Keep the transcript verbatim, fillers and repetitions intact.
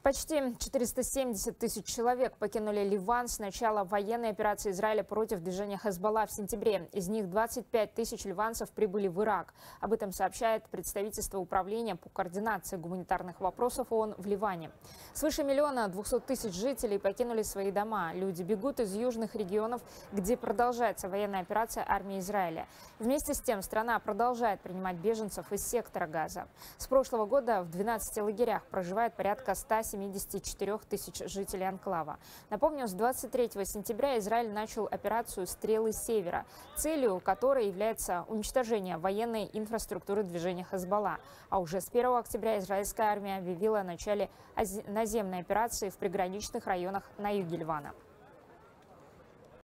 Почти четыреста семьдесят тысяч человек покинули Ливан с начала военной операции Израиля против движения Хезболла в сентябре. Из них двадцать пять тысяч ливанцев прибыли в Ирак. Об этом сообщает представительство Управления по координации гуманитарных вопросов ООН в Ливане. Свыше миллиона двухсот тысяч жителей покинули свои дома. Люди бегут из южных регионов, где продолжается военная операция армии Израиля. Вместе с тем страна продолжает принимать беженцев из сектора Газа. С прошлого года в двенадцати лагерях проживает порядка ста семидесяти четырёх тысяч жителей анклава. Напомню, с двадцать третьего сентября Израиль начал операцию «Стрелы Севера», целью которой является уничтожение военной инфраструктуры движения Хезболла. А уже с первого октября израильская армия объявила о начале наземной операции в приграничных районах на юге Ливана.